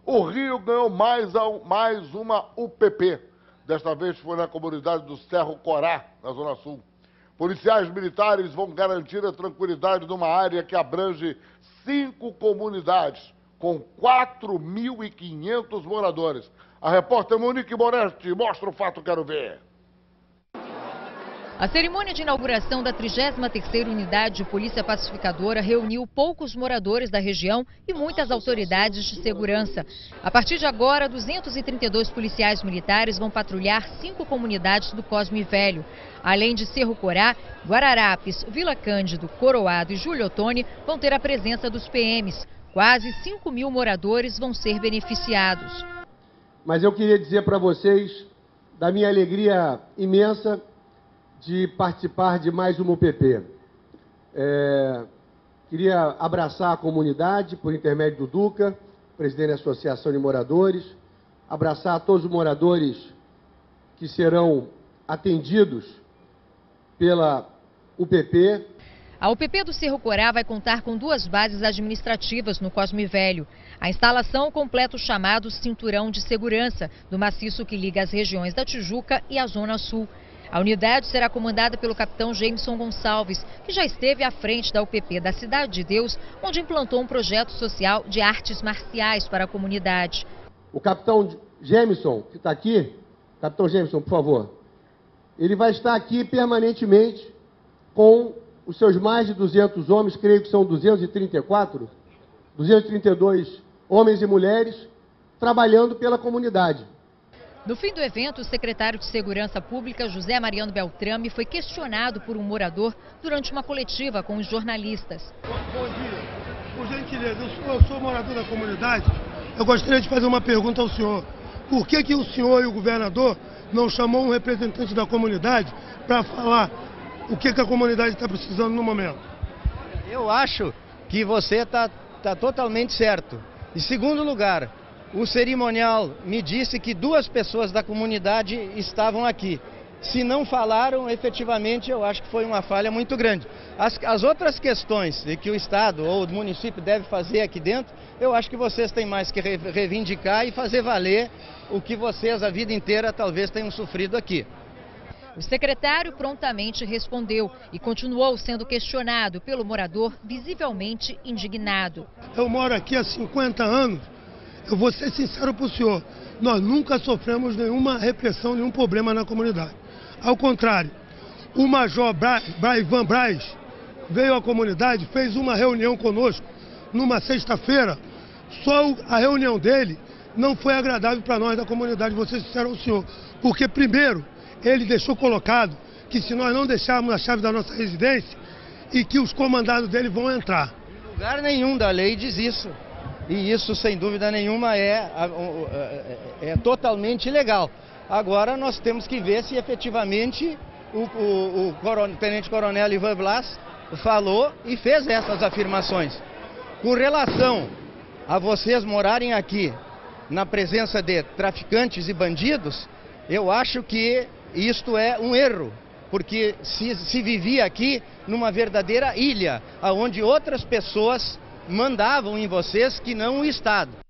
O Rio ganhou mais uma UPP. Desta vez foi na comunidade do Cerro Corá, na Zona Sul. Policiais militares vão garantir a tranquilidade numa área que abrange 5 comunidades, com 4.500 moradores. A repórter Monique Moretti mostra o fato, quero ver. A cerimônia de inauguração da 33ª Unidade de Polícia Pacificadora reuniu poucos moradores da região e muitas autoridades de segurança. A partir de agora, 232 policiais militares vão patrulhar 5 comunidades do Cosme Velho. Além de Cerro Corá, Guararapes, Vila Cândido, Coroado e Júlio Ottoni vão ter a presença dos PMs. Quase 5.000 moradores vão ser beneficiados. Mas eu queria dizer para vocês da minha alegria imensa de participar de mais uma UPP. Queria abraçar a comunidade por intermédio do Duca, presidente da Associação de Moradores, abraçar todos os moradores que serão atendidos pela UPP. A UPP do Cerro Corá vai contar com 2 bases administrativas no Cosme Velho. A instalação completa o chamado Cinturão de Segurança, do maciço que liga as regiões da Tijuca e a Zona Sul. A unidade será comandada pelo capitão Jameson Gonçalves, que já esteve à frente da UPP da Cidade de Deus, onde implantou um projeto social de artes marciais para a comunidade. O capitão Jameson, que está aqui, capitão Jameson, por favor, ele vai estar aqui permanentemente com os seus mais de 200 homens, creio que são 232 homens e mulheres, trabalhando pela comunidade. No fim do evento, o secretário de Segurança Pública, José Mariano Beltrame, foi questionado por um morador durante uma coletiva com os jornalistas. Bom dia. Por gentileza, eu sou morador da comunidade. Eu gostaria de fazer uma pergunta ao senhor. Por que o senhor e o governador não chamou um representante da comunidade para falar o que a comunidade está precisando no momento? Eu acho que você está totalmente certo. Em segundo lugar, o cerimonial me disse que 2 pessoas da comunidade estavam aqui. Se não falaram, efetivamente, eu acho que foi uma falha muito grande. As outras questões que o Estado ou o município deve fazer aqui dentro, eu acho que vocês têm mais que reivindicar e fazer valer o que vocês a vida inteira talvez tenham sofrido aqui. O secretário prontamente respondeu e continuou sendo questionado pelo morador visivelmente indignado. Eu moro aqui há 50 anos. Eu vou ser sincero para o senhor, nós nunca sofremos nenhuma repressão, nenhum problema na comunidade. Ao contrário, o Major Ivan Braz veio à comunidade, fez uma reunião conosco numa sexta-feira. Só a reunião dele não foi agradável para nós da comunidade, vou ser sincero ao senhor. Porque primeiro, ele deixou colocado que se nós não deixarmos a chave da nossa residência e que os comandados dele vão entrar. Em lugar nenhum da lei diz isso. E isso, sem dúvida nenhuma, é totalmente ilegal. Agora nós temos que ver se efetivamente o tenente-coronel Ivan Blas falou e fez essas afirmações. Com relação a vocês morarem aqui na presença de traficantes e bandidos, eu acho que isto é um erro. Porque se vivia aqui numa verdadeira ilha, onde outras pessoas mandavam em vocês que não o Estado.